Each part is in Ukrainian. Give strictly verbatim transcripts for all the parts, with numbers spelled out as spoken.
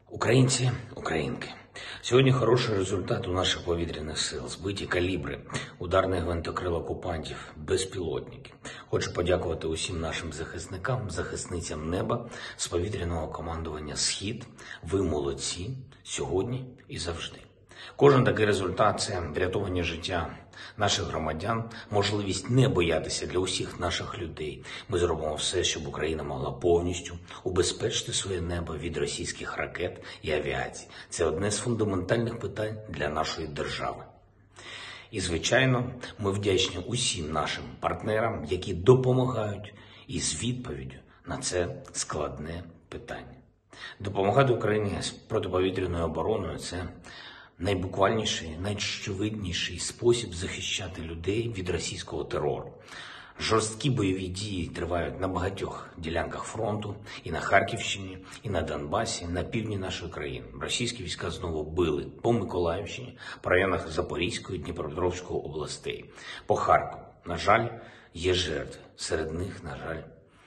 Українці, українки, сьогодні хороший результат у наших повітряних сил. Збиті калібри, ударний гвинтокрил окупантів, безпілотники. Хочу подякувати усім нашим захисникам, захисницям неба з повітряного командування «Схід». Ви молодці сьогодні і завжди. Кожен такий результат – це врятовані життя наших громадян, можливість не боятися для усіх наших людей. Ми зробимо все, щоб Україна могла повністю убезпечити своє небо від російських ракет і авіації. Це одне з фундаментальних питань для нашої держави. І, звичайно, ми вдячні усім нашим партнерам, які допомагають із відповіддю на це складне питання. Допомагати Україні з протиповітряною обороною – це найбуквальніший, найочевидніший спосіб захищати людей від російського терору. Жорсткі бойові дії тривають на багатьох ділянках фронту, і на Харківщині, і на Донбасі, на півдні нашої країни. Російські війська знову били по Миколаївщині, по районах Запорізької, Дніпропетровської областей, по Харкову. На жаль, є жертви. Серед них, на жаль,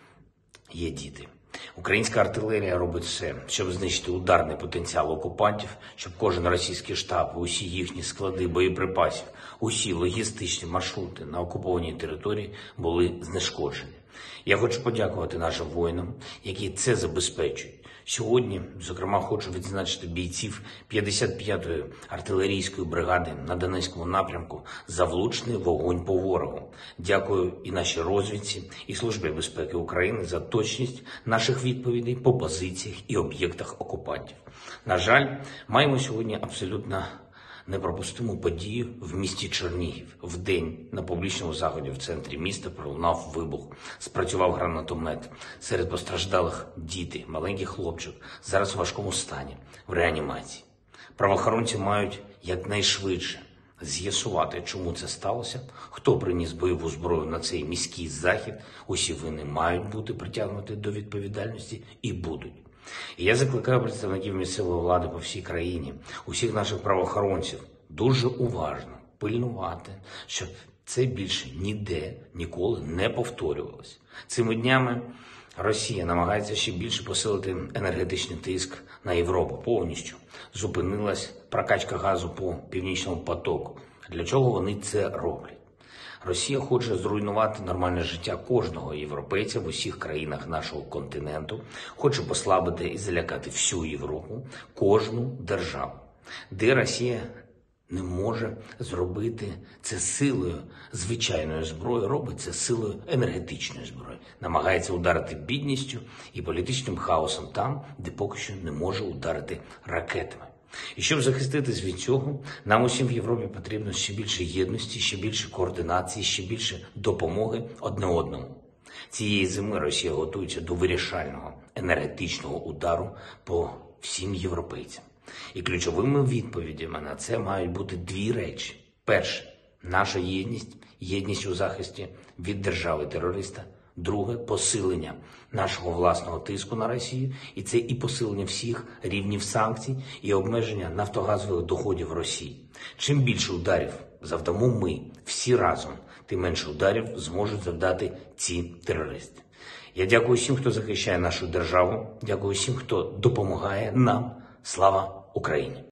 є діти. Українська артилерія робить все, щоб знищити ударний потенціал окупантів, щоб кожен російський штаб, усі їхні склади боєприпасів, усі логістичні маршрути на окупованій території були знешкоджені. Я хочу подякувати нашим воїнам, які це забезпечують. Сьогодні, зокрема, хочу відзначити бійців п'ятдесят п'ятої артилерійської бригади на Донецькому напрямку за влучний вогонь по ворогу. Дякую і нашій розвідці, і Службі безпеки України за точність наших відповідей по позиціях і об'єктах окупантів. На жаль, маємо сьогодні абсолютно непропустиму подію в місті Чернігів. Вдень на публічному заході в центрі міста пролунав вибух. Спрацював гранатомет. Серед постраждалих діти, маленький хлопчик, зараз у важкому стані, в реанімації. Правоохоронці мають якнайшвидше з'ясувати, чому це сталося, хто приніс бойову зброю на цей міський захід. Усі винні мають бути притягнуті до відповідальності і будуть. І я закликаю представників місцевої влади по всій країні, усіх наших правоохоронців дуже уважно пильнувати, щоб це більше ніде, ніколи не повторювалося. Цими днями Росія намагається ще більше посилити енергетичний тиск на Європу повністю. Зупинилась прокачка газу по Північному потоку. Для чого вони це роблять? Росія хоче зруйнувати нормальне життя кожного європейця в усіх країнах нашого континенту, хоче послабити і залякати всю Європу, кожну державу. Де Росія не може зробити це силою звичайної зброї, робить це силою енергетичної зброї. Намагається ударити бідністю і політичним хаосом там, де поки що не може ударити ракетами. І щоб захиститись від цього, нам усім в Європі потрібно ще більше єдності, ще більше координації, ще більше допомоги одне одному. Цієї зими Росія готується до вирішального енергетичного удару по всім європейцям. І ключовими відповідями на це мають бути дві речі. Перше – наша єдність, єдність у захисті від держави-терориста. Друге – посилення нашого власного тиску на Росію. І це і посилення всіх рівнів санкцій, і обмеження нафтогазових доходів Росії. Чим більше ударів завдамо ми всі разом, тим менше ударів зможуть завдати ці терористи. Я дякую всім, хто захищає нашу державу. Дякую всім, хто допомагає нам. Слава Україні!